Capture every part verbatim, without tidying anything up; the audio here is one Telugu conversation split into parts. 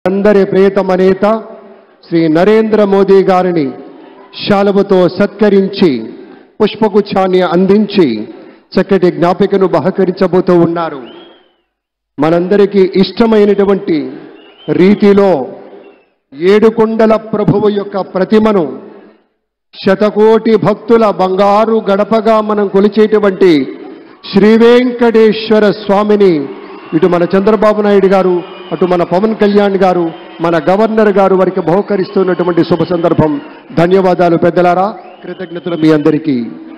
అందరి ప్రియతమ నేత శ్రీ నరేంద్ర మోదీ గారిని శాలువతో సత్కరించి పుష్పగుచ్ఛాన్ని అందించి చక్కటి జ్ఞాపికను బహకరించబోతూ ఉన్నారు. మనందరికీ ఇష్టమైనటువంటి రీతిలో ఏడుకొండల ప్రభువు యొక్క ప్రతిమను శతకోటి భక్తుల బంగారు గడపగా మనం కొలిచేటువంటి శ్రీ వెంకటేశ్వర స్వామిని ఇటు మన చంద్రబాబు నాయుడు గారు, అటు మన పవన్ కళ్యాణ్ గారు, మన గవర్నర్ గారు వారికి బహుకరిస్తున్నటువంటి శుభ సందర్భం. ధన్యవాదాలు పెద్దలారా, కృతజ్ఞతలు మీ అందరికీ.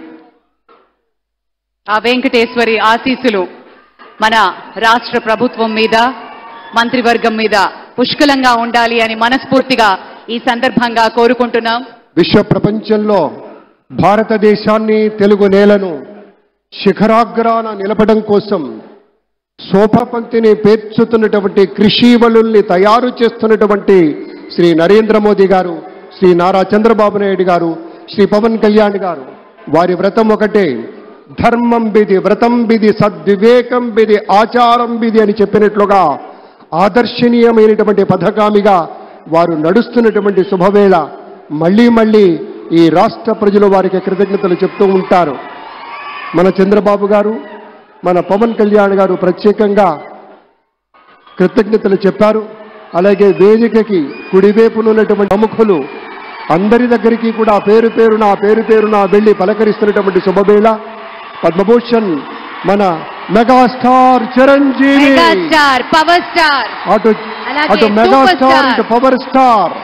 ఆ వెంకటేశ్వరి ఆశీస్సులు మన రాష్ట్ర ప్రభుత్వం మీద, మంత్రివర్గం మీద పుష్కలంగా ఉండాలి అని మనస్ఫూర్తిగా ఈ సందర్భంగా కోరుకుంటున్నాం. విశ్వ ప్రపంచంలో భారతదేశాన్ని, తెలుగు నేలను శిఖరాగ్రాన నిలపడం కోసం సోపపంక్తిని పేర్చుతున్నటువంటి కృషివలుల్ని తయారు చేస్తున్నటువంటి శ్రీ నరేంద్ర మోదీ గారు, శ్రీ నారా చంద్రబాబు నాయుడు గారు, శ్రీ పవన్ కళ్యాణ్ గారు, వారి వ్రతం ఒకటే. ధర్మం బిది, వ్రతం బిది, సద్వివేకం బిది, ఆచారం బిది అని చెప్పినట్లుగా ఆదర్శనీయమైనటువంటి పథకామిగా వారు నడుస్తున్నటువంటి శుభవేళ మళ్ళీ మళ్ళీ ఈ రాష్ట్ర ప్రజలు వారికి కృతజ్ఞతలు చెప్తూ ఉంటారు. మన చంద్రబాబు గారు, మన పవన్ కళ్యాణ్ గారు ప్రత్యేకంగా కృతజ్ఞతలు చెప్పారు. అలాగే వేదికకి కుడివైపునున్నటువంటి ప్రముఖులు అందరి దగ్గరికి కూడా పేరు పేరున పేరు పేరున వెళ్ళి పలకరిస్తున్నటువంటి శుభవేళ. పద్మభూషణ్ మన మెగాస్టార్ చిరంజీవి, పవర్ స్టార్, అటు అటు మెగాస్టార్, ఇటు పవర్ స్టార్.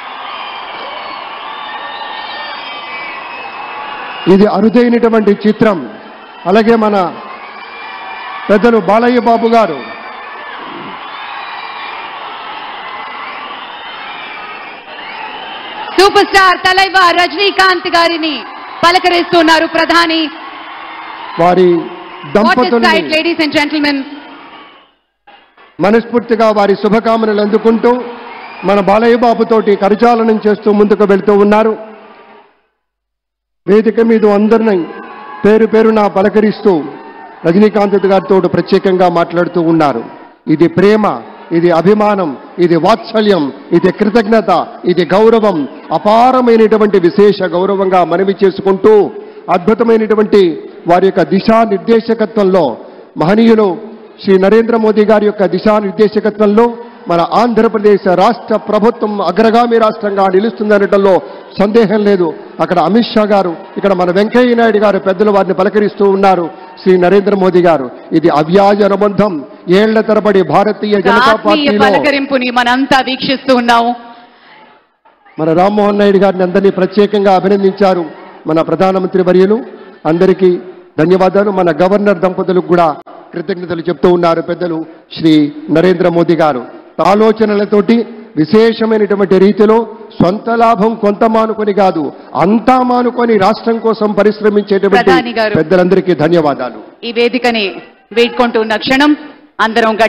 ఇది అరుదైనటువంటి చిత్రం. అలాగే మన పెద్దలు బాలయ్య బాబు గారు, సూపర్ స్టార్ తలైవర్ రజనీకాంత్ గారిని పలకరిస్తున్నారు ప్రధాని. వారి దంపతుల్ని లేడీస్ అండ్ జెంటిల్మెన్ మనస్ఫూర్తిగా వారి శుభకామనలు అందుకుంటూ మన బాలయ్య బాబుతోటి కరచాలనం చేస్తూ ముందుకు వెళ్తూ ఉన్నారు. వేదిక మీద అందరినీ పేరు పేరున పలకరిస్తూ రజనీకాంత్ గారితో ప్రత్యేకంగా మాట్లాడుతూ ఉన్నారు. ఇది ప్రేమ, ఇది అభిమానం, ఇది వాత్సల్యం, ఇది కృతజ్ఞత, ఇది గౌరవం, అపారమైనటువంటి విశేష గౌరవంగా మనవి చేసుకుంటూ అద్భుతమైనటువంటి వారి యొక్క దిశానిర్దేశకత్వంలో, మహనీయులు శ్రీ నరేంద్ర మోదీ గారి యొక్క దిశానిర్దేశకత్వంలో మన ఆంధ్రప్రదేశ్ రాష్ట్ర ప్రభుత్వం అగ్రగామి రాష్ట్రంగా నిలుస్తుందనటంలో సందేహం లేదు. అక్కడ అమిత్ షా గారు, ఇక్కడ మన వెంకయ్య నాయుడు గారు పెద్దలు వారిని పలకరిస్తూ ఉన్నారు. శ్రీ నరేంద్ర మోదీ గారు, ఇది అవ్యాజ అనుబంధం. ఏళ్ల తరబడి భారతీయ జనతా పార్టీలో పలకరింపుని మనంతా వీక్షిస్తూ ఉన్నాము. మన రామ్మోహన్ నాయుడు గారిని అందరినీ ప్రత్యేకంగా అభినందించారు మన ప్రధానమంత్రి వర్యులు. అందరికీ ధన్యవాదాలు. మన గవర్నర్ దంపతులకు కూడా కృతజ్ఞతలు చెప్తూ ఉన్నారు పెద్దలు శ్రీ నరేంద్ర మోదీ గారు. ఆలోచనలతోటి విశేషమైనటువంటి రీతిలో సొంత లాభం కొంత మానుకొని కాదు, అంతా మానుకొని రాష్ట్రం కోసం పరిశ్రమించేటువంటి పెద్దలందరికీ ధన్యవాదాలు. ఈ వేదికని వేడుకుంటూ ఉన్న క్షణం అందరం